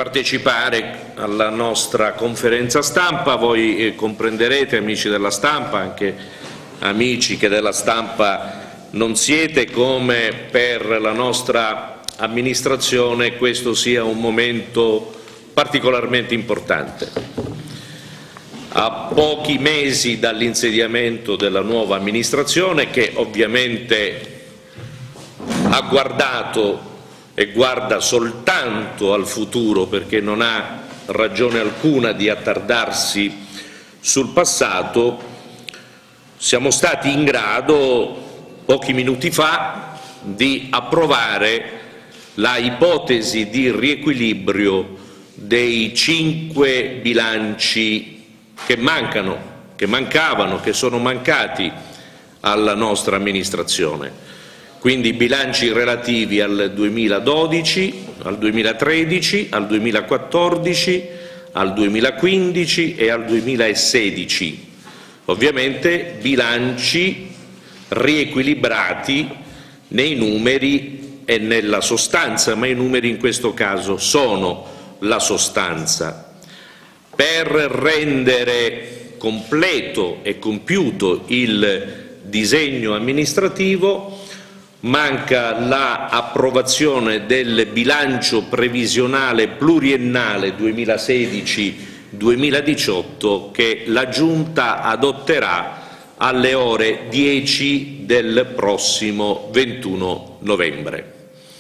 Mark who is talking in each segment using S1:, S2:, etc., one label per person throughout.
S1: partecipare alla nostra conferenza stampa. Voi comprenderete, amici della stampa, anche amici che della stampa non siete, come per la nostra amministrazione questo sia un momento particolarmente importante. A pochi mesi dall'insediamento della nuova amministrazione, che ovviamente ha guardato e guarda soltanto al futuro, perché non ha ragione alcuna di attardarsi sul passato, siamo stati in grado pochi minuti fa di approvare la ipotesi di riequilibrio dei 5 bilanci che mancavano, che sono mancati alla nostra amministrazione. Quindi i bilanci relativi al 2012, al 2013, al 2014, al 2015 e al 2016. Ovviamente bilanci riequilibrati nei numeri e nella sostanza, ma i numeri in questo caso sono la sostanza. Per rendere completo e compiuto il disegno amministrativo manca l'approvazione del bilancio previsionale pluriennale 2016-2018 che la Giunta adotterà alle ore 10 del prossimo 21 novembre.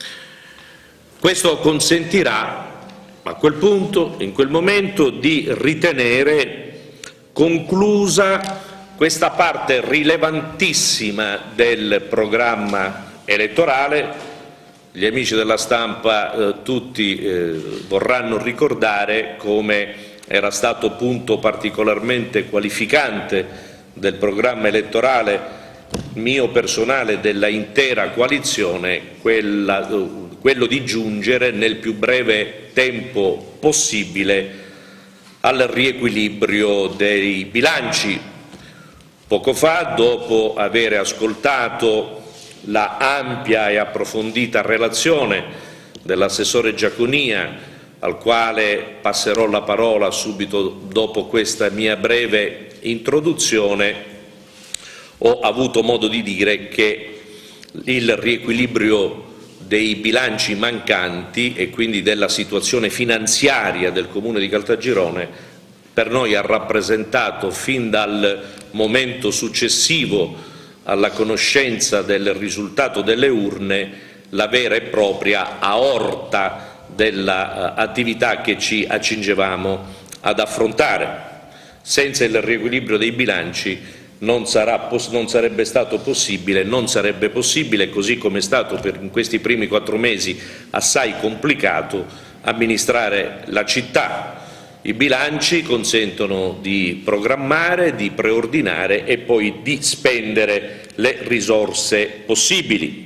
S1: Questo consentirà a quel punto, in quel momento, di ritenere conclusa questa parte rilevantissima del programma elettorale. Gli amici della stampa tutti vorranno ricordare come era stato punto particolarmente qualificante del programma elettorale mio personale, della intera coalizione, quello di giungere nel più breve tempo possibile al riequilibrio dei bilanci. Poco fa, dopo aver ascoltato la ampia e approfondita relazione dell'assessore Giaconia, al quale passerò la parola subito dopo questa mia breve introduzione, ho avuto modo di dire che il riequilibrio dei bilanci mancanti e quindi della situazione finanziaria del Comune di Caltagirone per noi ha rappresentato fin dal momento successivo alla conoscenza del risultato delle urne la vera e propria aorta dell'attività che ci accingevamo ad affrontare. Senza il riequilibrio dei bilanci non sarebbe stato possibile, non sarebbe possibile, così come è stato in questi primi 4 mesi assai complicato, amministrare la città. I bilanci consentono di programmare, di preordinare e poi di spendere le risorse possibili.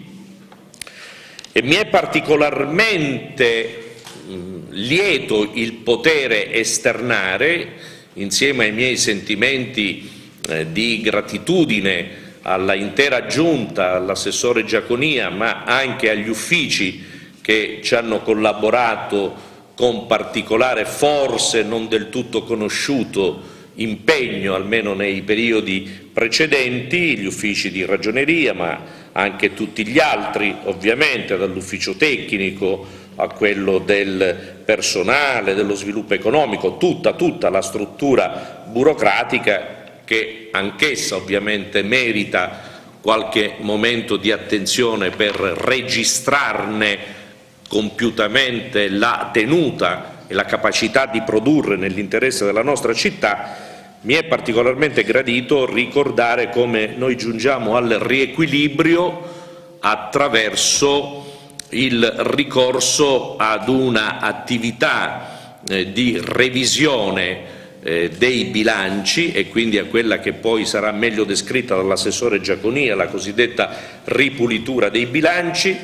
S1: E mi è particolarmente lieto il potere esternare, insieme ai miei sentimenti di gratitudine alla intera Giunta, all'assessore Giaconia, ma anche agli uffici che ci hanno collaborato con particolare, forse non del tutto conosciuto, impegno, almeno nei periodi precedenti, gli uffici di ragioneria, ma anche tutti gli altri, ovviamente, dall'ufficio tecnico a quello del personale, dello sviluppo economico, tutta la struttura burocratica che anch'essa ovviamente merita qualche momento di attenzione per registrarne compiutamente la tenuta e la capacità di produrre nell'interesse della nostra città. Mi è particolarmente gradito ricordare come noi giungiamo al riequilibrio attraverso il ricorso ad una attività di revisione dei bilanci e quindi a quella che poi sarà meglio descritta dall'assessore Giaconia, la cosiddetta ripulitura dei bilanci,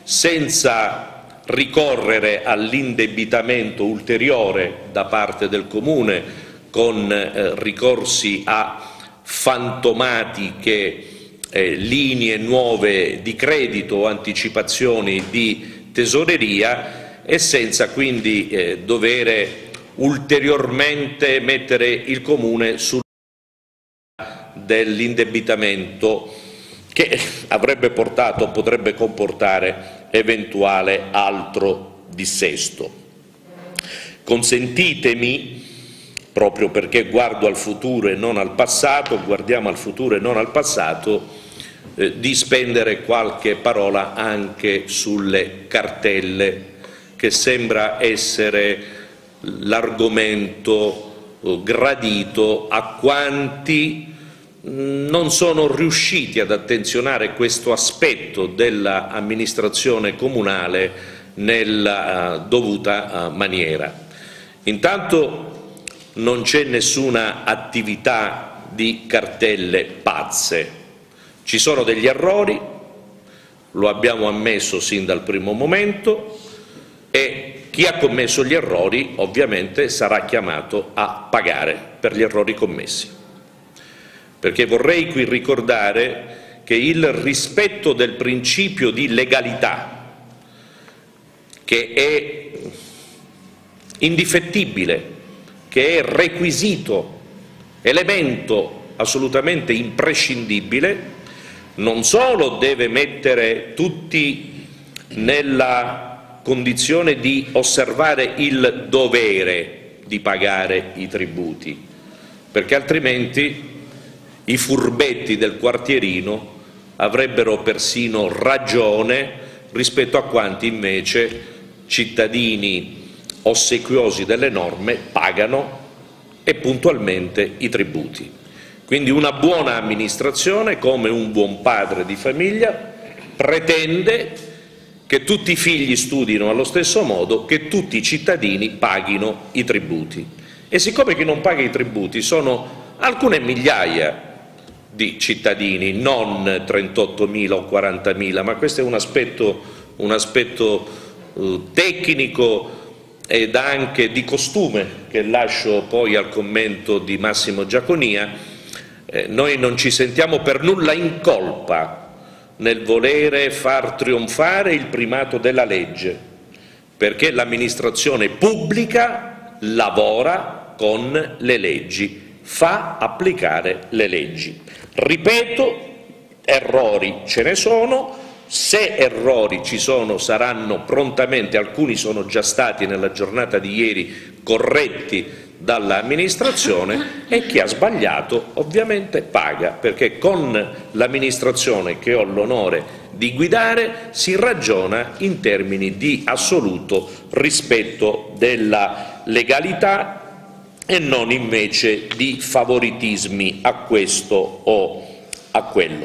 S1: senza ricorrere all'indebitamento ulteriore da parte del Comune con ricorsi a fantomatiche linee nuove di credito o anticipazioni di tesoreria, e senza quindi dovere ulteriormente mettere il Comune sul dell'indebitamento che avrebbe portato o potrebbe comportare eventuale altro dissesto. Consentitemi, proprio perché guardo al futuro e non al passato, guardiamo al futuro e non al passato, di spendere qualche parola anche sulle cartelle, che sembra essere l'argomento gradito a quanti non sono riusciti ad attenzionare questo aspetto dell'amministrazione comunale nella dovuta maniera. Intanto non c'è nessuna attività di cartelle pazze, ci sono degli errori, lo abbiamo ammesso sin dal primo momento, e chi ha commesso gli errori ovviamente sarà chiamato a pagare per gli errori commessi. Perché vorrei qui ricordare che il rispetto del principio di legalità, che è indifettibile, che è requisito, elemento assolutamente imprescindibile, non solo deve mettere tutti nella condizione di osservare il dovere di pagare i tributi, perché altrimenti i furbetti del quartierino avrebbero persino ragione rispetto a quanti invece, cittadini ossequiosi delle norme, pagano e puntualmente i tributi. Quindi una buona amministrazione, come un buon padre di famiglia, pretende che tutti i figli studino allo stesso modo, che tutti i cittadini paghino i tributi. E siccome chi non paga i tributi sono alcune migliaia di cittadini, non 38.000 o 40.000, ma questo è un aspetto tecnico ed anche di costume che lascio poi al commento di Massimo Giaconia. Noi non ci sentiamo per nulla in colpa nel volere far trionfare il primato della legge, perché l'amministrazione pubblica lavora con le leggi, fa applicare le leggi. Ripeto, errori ce ne sono, se errori ci sono saranno prontamente, alcuni sono già stati nella giornata di ieri corretti dall'amministrazione, e chi ha sbagliato ovviamente paga, perché con l'amministrazione che ho l'onore di guidare si ragiona in termini di assoluto rispetto della legalità e non invece di favoritismi a questo o a quello.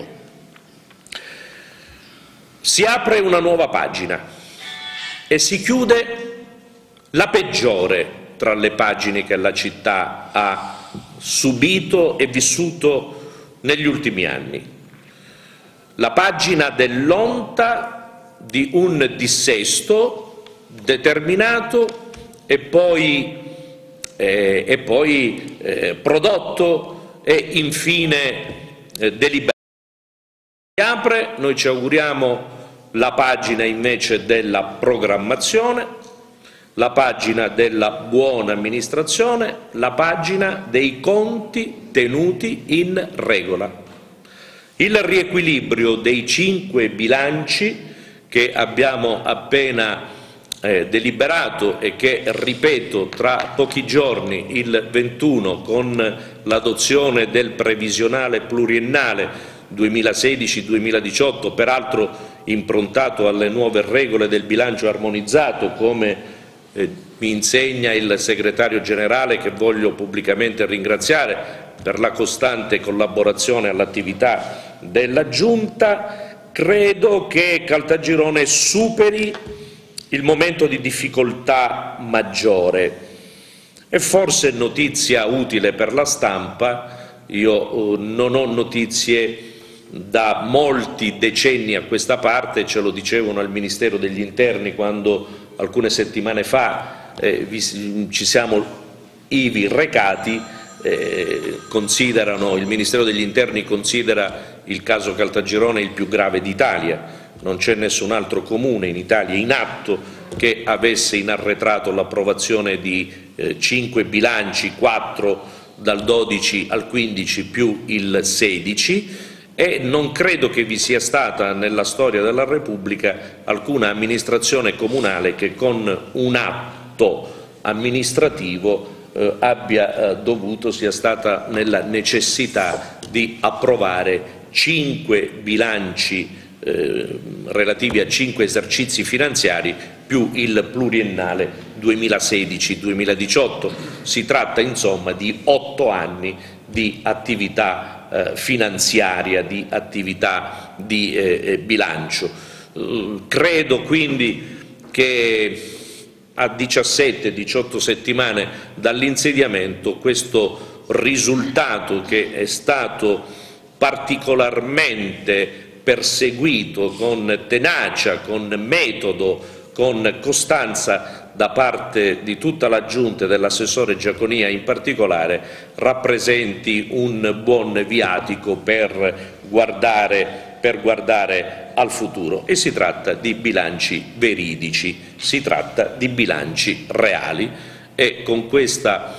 S1: Si apre una nuova pagina e si chiude la peggiore tra le pagine che la città ha subito e vissuto negli ultimi anni. La pagina dell'onta di un dissesto determinato e poi prodotto e infine deliberato. Si apre, noi ci auguriamo, la pagina invece della programmazione, la pagina della buona amministrazione, la pagina dei conti tenuti in regola. Il riequilibrio dei 5 bilanci che abbiamo appena deliberato e che, ripeto, tra pochi giorni, il 21, con l'adozione del previsionale pluriennale 2016-2018, peraltro improntato alle nuove regole del bilancio armonizzato, come mi insegna il segretario generale, che voglio pubblicamente ringraziare per la costante collaborazione all'attività della Giunta, credo che Caltagirone superi il momento di difficoltà maggiore. E forse notizia utile per la stampa, io non ho notizie da molti decenni a questa parte, ce lo dicevano al Ministero degli Interni quando alcune settimane fa ci siamo ivi recati. Il Ministero degli Interni considera il caso Caltagirone il più grave d'Italia, non c'è nessun altro comune in Italia in atto che avesse in arretrato l'approvazione di 5 bilanci, 4 dal 12 al 15 più il 16, e non credo che vi sia stata nella storia della Repubblica alcuna amministrazione comunale che con un atto amministrativo sia stata nella necessità di approvare 5 bilanci relativi a 5 esercizi finanziari più il pluriennale 2016-2018. Si tratta insomma di 8 anni di attività finanziaria, di attività di bilancio. Credo quindi che a 17-18 settimane dall'insediamento questo risultato, che è stato particolarmente perseguito con tenacia, con metodo, con costanza da parte di tutta la Giunta e dell'assessore Giaconia in particolare, rappresenti un buon viatico per guardare al futuro. E si tratta di bilanci veridici, si tratta di bilanci reali, e con questo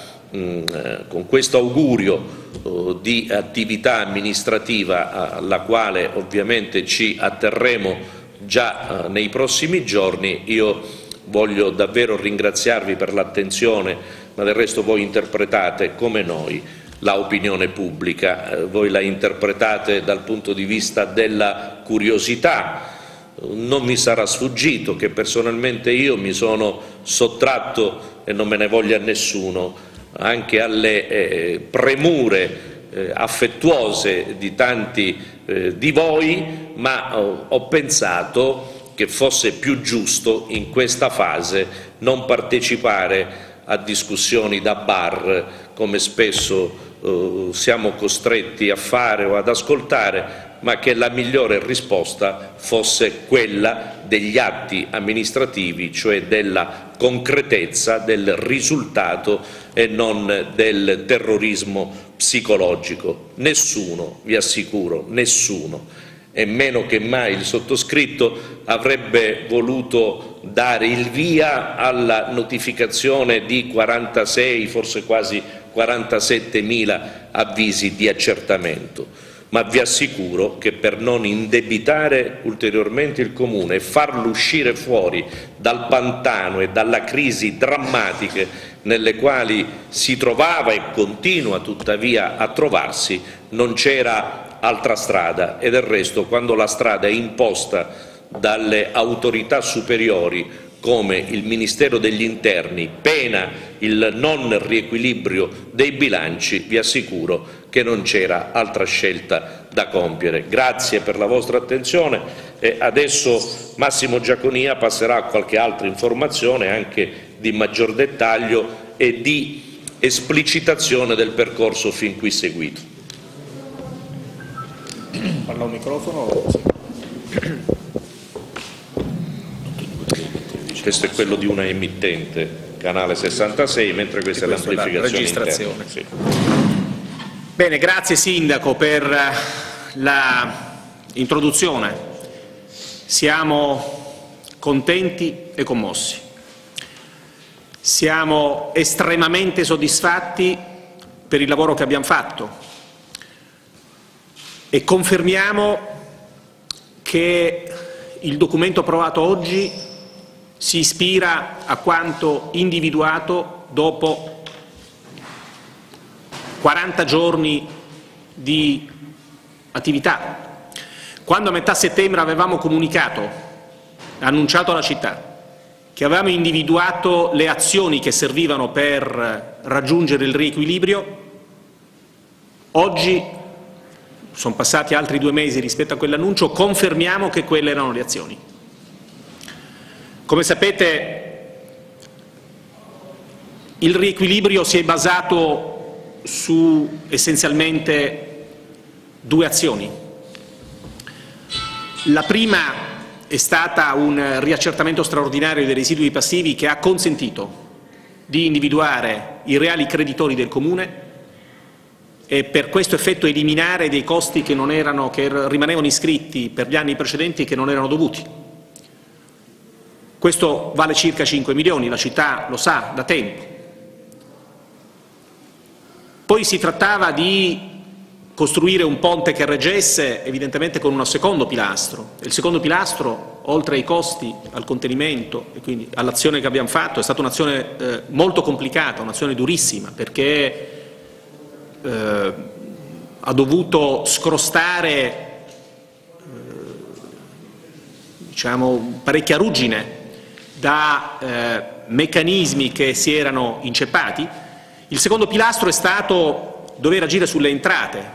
S1: augurio di attività amministrativa alla quale ovviamente ci atterremo già nei prossimi giorni, io voglio davvero ringraziarvi per l'attenzione, ma del resto voi interpretate come noi la opinione pubblica, voi la interpretate dal punto di vista della curiosità. Non mi sarà sfuggito che personalmente io mi sono sottratto, e non me ne voglia nessuno, anche alle premure affettuose di tanti di voi, ma ho pensato che fosse più giusto in questa fase non partecipare a discussioni da bar, come spesso siamo costretti a fare o ad ascoltare, ma che la migliore risposta fosse quella degli atti amministrativi, cioè della concretezza, del risultato e non del terrorismo psicologico. Nessuno, vi assicuro, nessuno, e meno che mai il sottoscritto, avrebbe voluto dare il via alla notificazione di 46, forse quasi 47.000 avvisi di accertamento. Ma vi assicuro che per non indebitare ulteriormente il Comune e farlo uscire fuori dal pantano e dalla crisi drammatiche nelle quali si trovava e continua tuttavia a trovarsi, non c'era altra strada. E del resto, quando la strada è imposta dalle autorità superiori come il Ministero degli Interni, pena il non riequilibrio dei bilanci, vi assicuro che non c'era altra scelta da compiere. Grazie per la vostra attenzione, e adesso Massimo Giaconia passerà a qualche altra informazione anche di maggior dettaglio e di esplicitazione del percorso fin qui seguito.
S2: Parla un microfono.
S1: Questo è quello di una emittente, canale 66, mentre questa è l'amplificazione interna. Sì.
S2: Bene, grazie Sindaco per l'introduzione. Siamo contenti e commossi. Siamo estremamente soddisfatti per il lavoro che abbiamo fatto e confermiamo che il documento approvato oggi si ispira a quanto individuato dopo 40 giorni di attività. Quando a metà settembre avevamo comunicato, annunciato alla città, che avevamo individuato le azioni che servivano per raggiungere il riequilibrio, oggi, sono passati altri 2 mesi rispetto a quell'annuncio, confermiamo che quelle erano le azioni. Come sapete, il riequilibrio si è basato su essenzialmente 2 azioni. La prima è stata un riaccertamento straordinario dei residui passivi che ha consentito di individuare i reali creditori del Comune e per questo effetto eliminare dei costi che rimanevano iscritti per gli anni precedenti e che non erano dovuti. Questo vale circa 5 milioni, la città lo sa da tempo. Poi si trattava di costruire un ponte che reggesse evidentemente con un secondo pilastro. Il secondo pilastro, oltre ai costi, al contenimento e quindi all'azione che abbiamo fatto, è stata un'azione molto complicata, un'azione durissima, perché ha dovuto scrostare diciamo, parecchia ruggine da meccanismi che si erano inceppati. Il secondo pilastro è stato dover agire sulle entrate.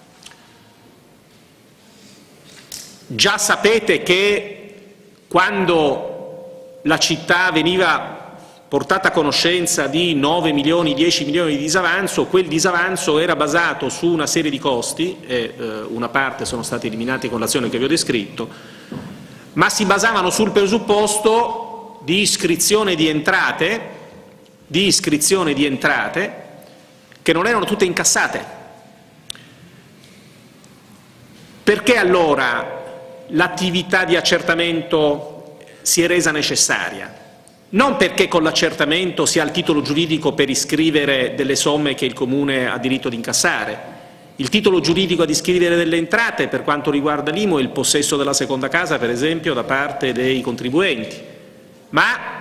S2: Già sapete che quando la città veniva portata a conoscenza di 9 milioni, 10 milioni di disavanzo, quel disavanzo era basato su una serie di costi, e una parte sono stati eliminati con l'azione che vi ho descritto, ma si basavano sul presupposto di iscrizione di entrate che non erano tutte incassate. Perché allora l'attività di accertamento si è resa necessaria? Non perché con l'accertamento si ha il titolo giuridico per iscrivere delle somme che il Comune ha diritto di incassare. Il titolo giuridico ad iscrivere delle entrate per quanto riguarda l'IMU è il possesso della seconda casa, per esempio, da parte dei contribuenti. Ma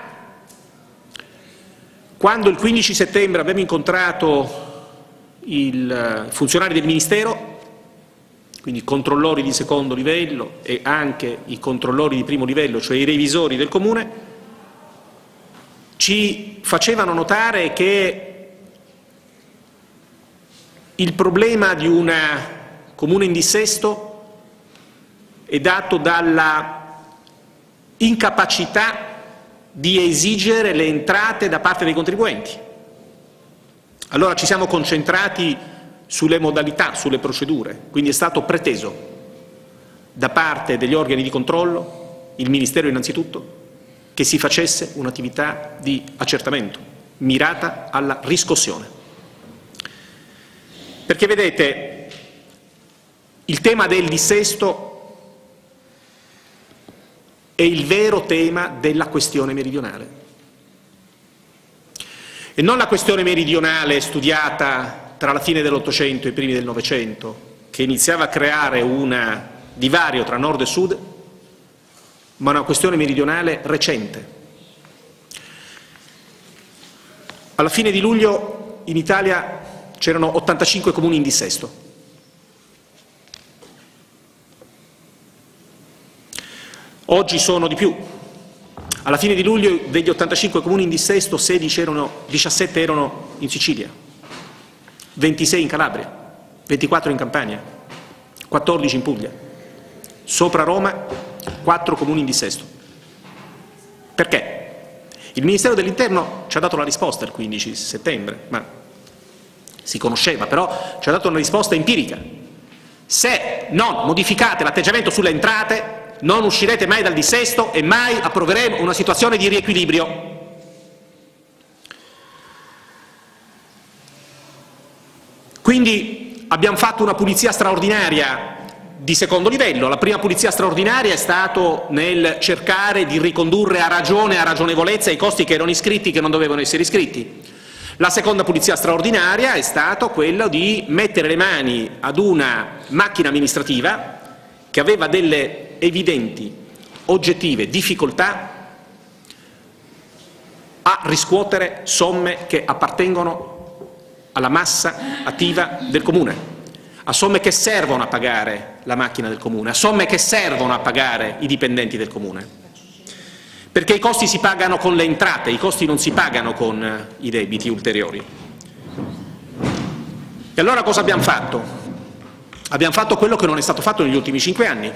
S2: quando il 15 settembre abbiamo incontrato i funzionari del Ministero, quindi i controllori di secondo livello e anche i controllori di primo livello, cioè i revisori del Comune, ci facevano notare che il problema di un Comune in dissesto è dato dalla incapacità di esigere le entrate da parte dei contribuenti. Allora ci siamo concentrati sulle modalità, sulle procedure, quindi è stato preteso da parte degli organi di controllo, il Ministero innanzitutto, che si facesse un'attività di accertamento mirata alla riscossione. Perché vedete, il tema del dissesto è il vero tema della questione meridionale. E non la questione meridionale studiata tra la fine dell'Ottocento e i primi del Novecento, che iniziava a creare un divario tra nord e sud, ma una questione meridionale recente. Alla fine di luglio in Italia c'erano 85 comuni in dissesto. Oggi sono di più. Alla fine di luglio degli 85 comuni in dissesto 17 erano in Sicilia, 26 in Calabria, 24 in Campania, 14 in Puglia. Sopra Roma 4 comuni in dissesto. Perché? Il Ministero dell'Interno ci ha dato la risposta il 15 settembre, ma si conosceva, però ci ha dato una risposta empirica. Se non modificate l'atteggiamento sulle entrate, non uscirete mai dal dissesto e mai approveremo una situazione di riequilibrio. Quindi abbiamo fatto una pulizia straordinaria di secondo livello. La prima pulizia straordinaria è stato nel cercare di ricondurre a ragione e a ragionevolezza i costi che erano iscritti, che non dovevano essere iscritti. La seconda pulizia straordinaria è stato quello di mettere le mani ad una macchina amministrativa che aveva delle evidenti, oggettive difficoltà a riscuotere somme che appartengono alla massa attiva del Comune, a somme che servono a pagare la macchina del Comune, a somme che servono a pagare i dipendenti del Comune. Perché i costi si pagano con le entrate, i costi non si pagano con i debiti ulteriori. E allora cosa abbiamo fatto? Abbiamo fatto quello che non è stato fatto negli ultimi 5 anni.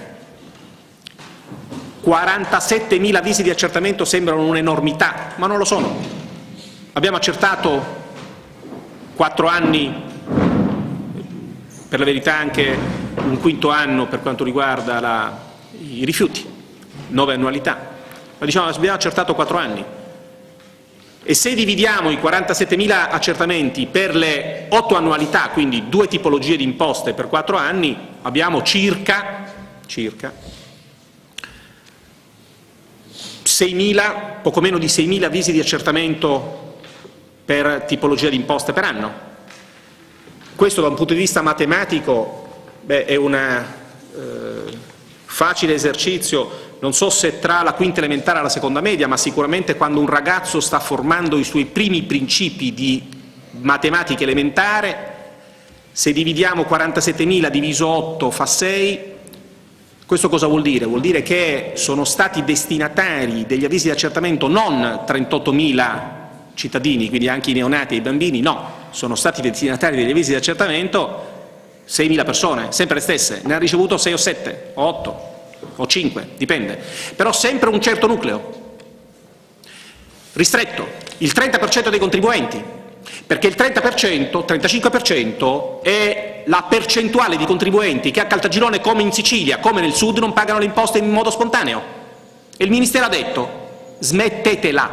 S2: 47.000 avvisi di accertamento sembrano un'enormità, ma non lo sono. Abbiamo accertato 4 anni, per la verità anche un quinto anno per quanto riguarda i rifiuti, 9 annualità. Ma diciamo abbiamo accertato 4 anni. E se dividiamo i 47.000 accertamenti per le 8 annualità, quindi 2 tipologie di imposte per 4 anni, abbiamo circa 6.000, poco meno di 6.000 avvisi di accertamento per tipologia di imposte per anno. Questo da un punto di vista matematico è un facile esercizio, non so se tra la quinta elementare e la seconda media, ma sicuramente quando un ragazzo sta formando i suoi primi principi di matematica elementare, se dividiamo 47.000 diviso 8 fa 6, questo cosa vuol dire? Vuol dire che sono stati destinatari degli avvisi di accertamento non 38.000 cittadini, quindi anche i neonati e i bambini, no, sono stati destinatari degli avvisi di accertamento 6.000 persone, sempre le stesse, ne ha ricevuto 6 o 7 o 8 o 5, dipende, però sempre un certo nucleo, ristretto, il 30% dei contribuenti, perché il 30%, 35% è la percentuale di contribuenti che a Caltagirone, come in Sicilia, come nel Sud, non pagano le imposte in modo spontaneo. E il Ministero ha detto: smettetela.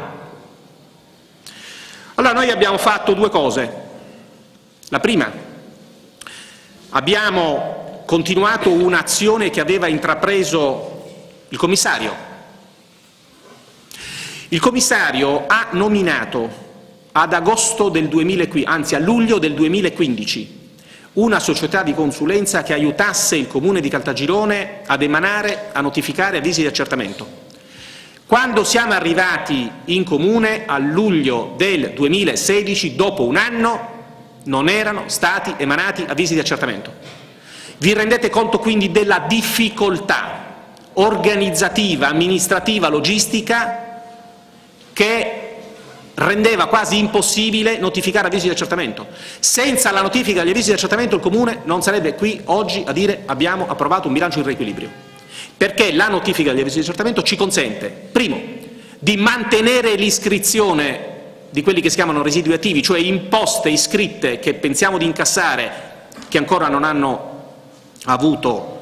S2: Allora noi abbiamo fatto due cose. La prima, abbiamo continuato un'azione che aveva intrapreso il commissario. Il commissario ha nominato ad agosto del 2015, anzi a luglio del 2015, una società di consulenza che aiutasse il Comune di Caltagirone ad emanare, a notificare avvisi di accertamento. Quando siamo arrivati in Comune a luglio del 2016, dopo un anno, non erano stati emanati avvisi di accertamento. Vi rendete conto quindi della difficoltà organizzativa, amministrativa, logistica che rendeva quasi impossibile notificare avvisi di accertamento. Senza la notifica degli avvisi di accertamento il Comune non sarebbe qui oggi a dire abbiamo approvato un bilancio in riequilibrio, perché la notifica degli avvisi di accertamento ci consente, primo, di mantenere l'iscrizione di quelli che si chiamano residui attivi, cioè imposte iscritte che pensiamo di incassare che ancora non hanno avuto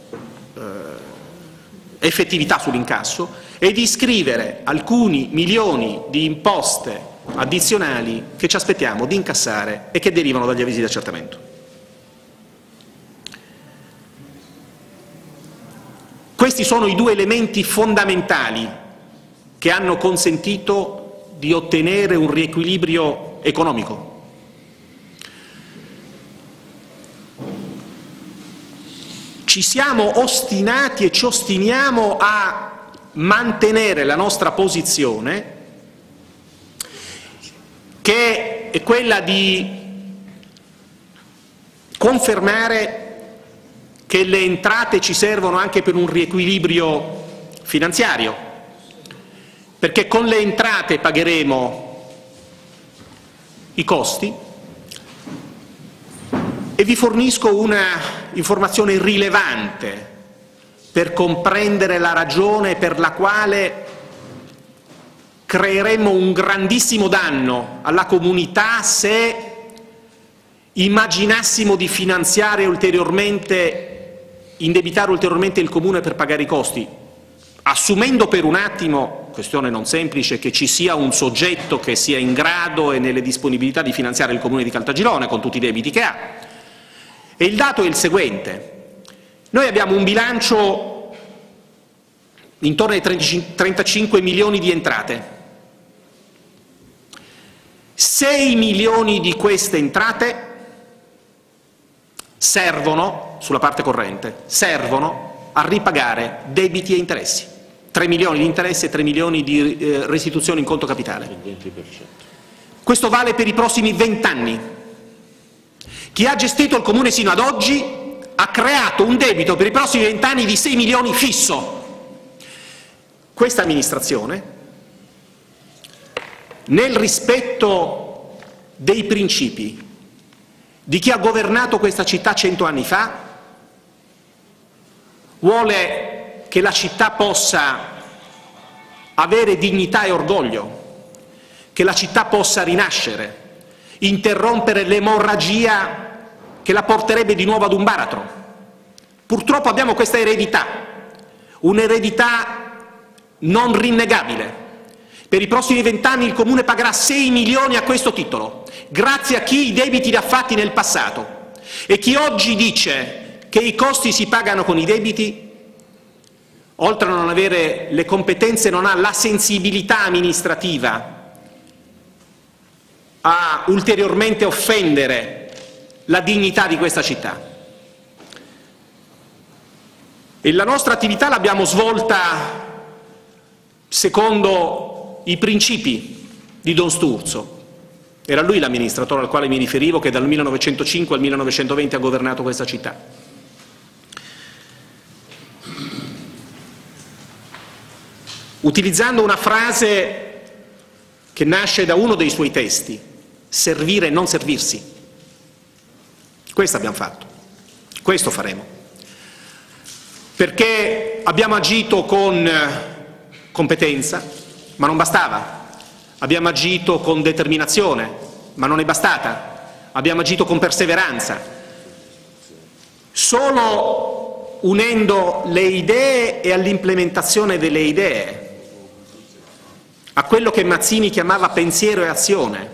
S2: effettività sull'incasso, e di iscrivere alcuni milioni di imposte addizionali che ci aspettiamo di incassare e che derivano dagli avvisi di accertamento. Questi sono i due elementi fondamentali che hanno consentito di ottenere un riequilibrio economico. Ci siamo ostinati e ci ostiniamo a mantenere la nostra posizione, che è quella di confermare che le entrate ci servono anche per un riequilibrio finanziario, perché con le entrate pagheremo i costi. E vi fornisco una informazione rilevante per comprendere la ragione per la quale creeremmo un grandissimo danno alla comunità se immaginassimo di finanziare ulteriormente, indebitare ulteriormente il Comune per pagare i costi, assumendo per un attimo, questione non semplice, che ci sia un soggetto che sia in grado e nelle disponibilità di finanziare il Comune di Caltagirone con tutti i debiti che ha. E il dato è il seguente: noi abbiamo un bilancio intorno ai 35 milioni di entrate. 6 milioni di queste entrate servono, sulla parte corrente, servono a ripagare debiti e interessi. 3 milioni di interessi e 3 milioni di restituzione in conto capitale. Questo vale per i prossimi 20 anni. Chi ha gestito il Comune sino ad oggi ha creato un debito per i prossimi 20 anni di 6 milioni fisso. Questa amministrazione, nel rispetto dei principi di chi ha governato questa città 100 anni fa, vuole che la città possa avere dignità e orgoglio, che la città possa rinascere, interrompere l'emorragia che la porterebbe di nuovo ad un baratro. Purtroppo abbiamo questa eredità, un'eredità non rinnegabile. Per i prossimi 20 anni il Comune pagherà 6 milioni a questo titolo, grazie a chi i debiti li ha fatti nel passato. E chi oggi dice che i costi si pagano con i debiti oltre a non avere le competenze, non ha la sensibilità amministrativa a ulteriormente offendere la dignità di questa città. E la nostra attività l'abbiamo svolta secondo i principi di Don Sturzo. Era lui l'amministratore al quale mi riferivo, che dal 1905 al 1920 ha governato questa città. Utilizzando una frase che nasce da uno dei suoi testi: servire e non servirsi. Questo abbiamo fatto, questo faremo. Perché abbiamo agito con competenza, ma non bastava. Abbiamo agito con determinazione, ma non è bastata. Abbiamo agito con perseveranza. Solo unendo le idee e all'implementazione delle idee, a quello che Mazzini chiamava pensiero e azione.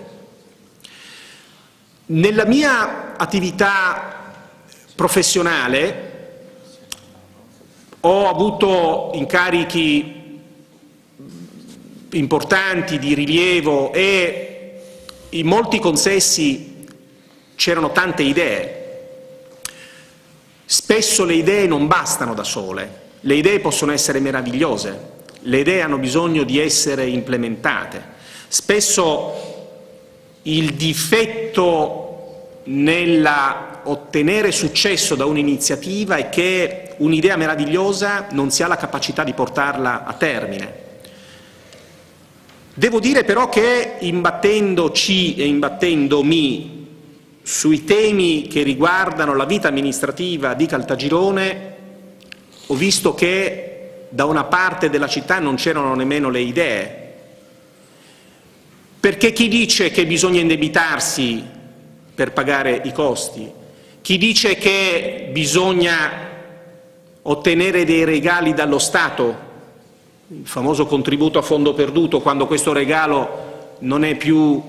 S2: Nella mia attività professionale ho avuto incarichi importanti di rilievo e in molti consessi c'erano tante idee. Spesso le idee non bastano da sole, le idee possono essere meravigliose, le idee hanno bisogno di essere implementate. Spesso il difetto nella ottenere successo da un'iniziativa è che un'idea meravigliosa non si ha la capacità di portarla a termine. Devo dire però che imbattendoci e imbattendomi sui temi che riguardano la vita amministrativa di Caltagirone, ho visto che da una parte della città non c'erano nemmeno le idee. Perché chi dice che bisogna indebitarsi per pagare i costi, chi dice che bisogna ottenere dei regali dallo Stato, il famoso contributo a fondo perduto, quando questo regalo non è più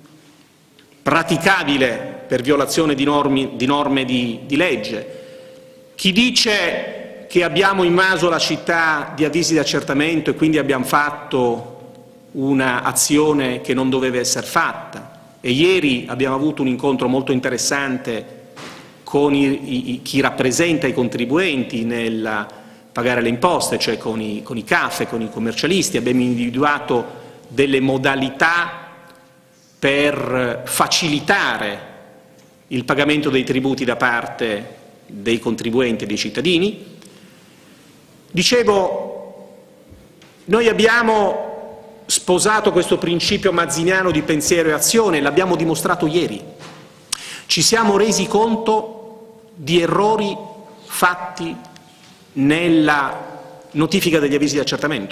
S2: praticabile per violazione di norme di legge, chi dice che abbiamo invaso la città di avvisi di accertamento e quindi abbiamo fatto un'azione che non doveva essere fatta. E ieri abbiamo avuto un incontro molto interessante con chi rappresenta i contribuenti nel pagare le imposte, cioè con i CAF, con i commercialisti. Abbiamo individuato delle modalità per facilitare il pagamento dei tributi da parte dei contribuenti e dei cittadini. Dicevo, noi abbiamo sposato questo principio mazziniano di pensiero e azione, l'abbiamo dimostrato ieri. Ci siamo resi conto di errori fatti nella notifica degli avvisi di accertamento.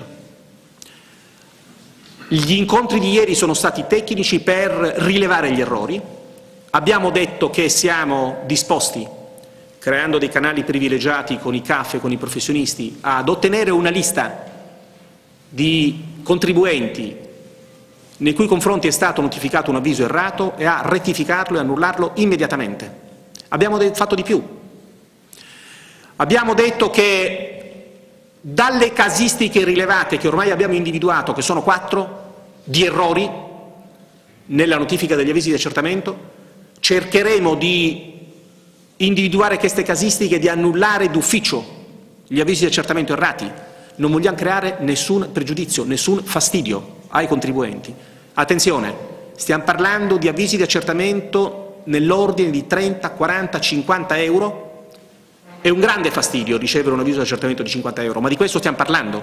S2: Gli incontri di ieri sono stati tecnici per rilevare gli errori. Abbiamo detto che siamo disposti, creando dei canali privilegiati con i CAF e con i professionisti, ad ottenere una lista di contribuenti nei cui confronti è stato notificato un avviso errato e a rettificarlo e annullarlo immediatamente. Abbiamo fatto di più. Abbiamo detto che dalle casistiche rilevate, che ormai abbiamo individuato, che sono 4, di errori nella notifica degli avvisi di accertamento, cercheremo di individuare queste casistiche e di annullare d'ufficio gli avvisi di accertamento errati. Non vogliamo creare nessun pregiudizio, nessun fastidio ai contribuenti. Attenzione, stiamo parlando di avvisi di accertamento nell'ordine di 30, 40, 50 euro. È un grande fastidio ricevere un avviso di accertamento di 50 euro, ma di questo stiamo parlando.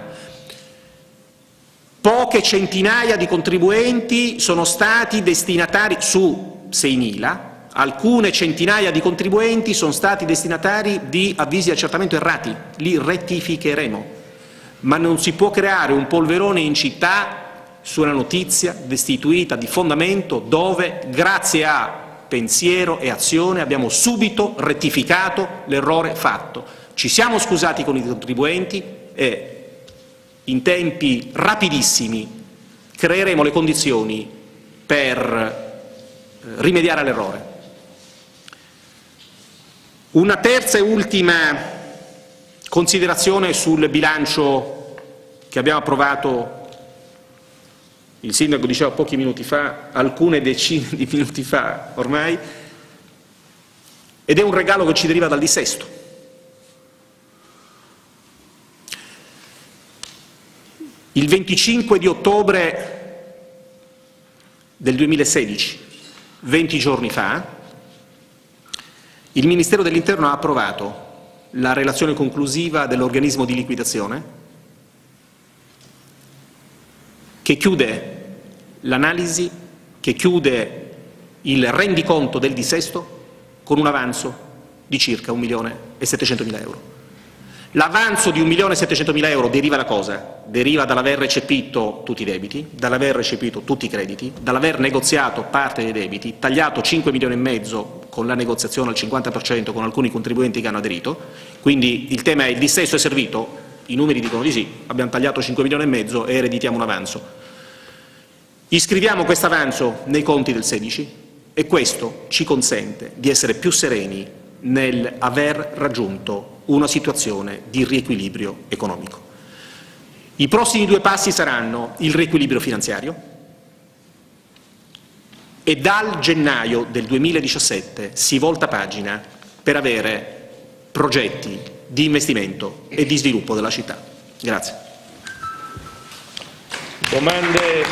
S2: Poche centinaia di contribuenti sono stati destinatari su 6.000, alcune centinaia di contribuenti sono stati destinatari di avvisi di accertamento errati, li rettificheremo. Ma non si può creare un polverone in città su una notizia destituita di fondamento dove, grazie a pensiero e azione, abbiamo subito rettificato l'errore fatto. Ci siamo scusati con i contribuenti e in tempi rapidissimi creeremo le condizioni per rimediare all'errore. Una terza e ultima Considerazione sul bilancio che abbiamo approvato, il sindaco diceva pochi minuti fa, alcune decine di minuti fa ormai, ed è un regalo che ci deriva dal dissesto. Il 25 di ottobre del 2016, 20 giorni fa, il Ministero dell'Interno ha approvato la relazione conclusiva dell'organismo di liquidazione che chiude l'analisi, che chiude il rendiconto del dissesto con un avanzo di circa 1.700.000 euro. L'avanzo di 1.700.000 euro deriva da cosa? Deriva dall'aver recepito tutti i debiti, dall'aver recepito tutti i crediti, dall'aver negoziato parte dei debiti, tagliato 5 milioni e mezzo con la negoziazione al 50% con alcuni contribuenti che hanno aderito. Quindi il tema è: il dissesto è servito? I numeri dicono di sì, abbiamo tagliato 5 milioni e mezzo e ereditiamo un avanzo. Iscriviamo questo avanzo nei conti del 16 e questo ci consente di essere più sereni nel aver raggiunto una situazione di riequilibrio economico. I prossimi due passi saranno il riequilibrio finanziario e dal gennaio del 2017 si volta pagina per avere progetti di investimento e di sviluppo della città. Grazie.
S1: Domande